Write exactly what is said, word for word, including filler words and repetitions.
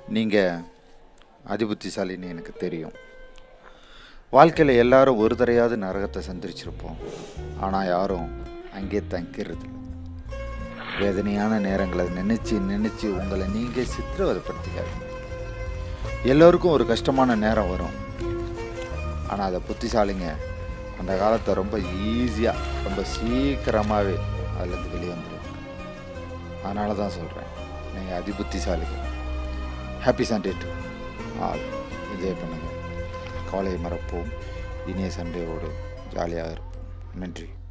நீங்கள் அதிபுத்திசாலின்னு எனக்கு தெரியும். வாழ்க்கையில் எல்லாரும் ஒரு தடையாவது நரகத்தை சந்திச்சிருப்போம். ஆனால் யாரும் அங்கே தங்கிறது. வேதனையான நேரங்களை நினச்சி நினச்சி உங்களை நீங்கள் சித்திரவதைப்படுத்திக்காதீங்க. எல்லோருக்கும் ஒரு கஷ்டமான நேரம் வரும். ஆனால் அதை புத்திசாலிங்க அந்த காலத்தை ரொம்ப ஈஸியாக ரொம்ப சீக்கிரமாகவே அதுலேருந்து வெளியே வந்துடுவாங்க. அதனால தான் சொல்கிறேன், நீங்கள் அதிபுத்திசாலிங்க. Happy Sunday to all. Enjoy பண்ணுங்கள். கவலையை மறப்போம். இனிய சண்டேவோடு ஜாலியாக இருப்போம். நன்றி.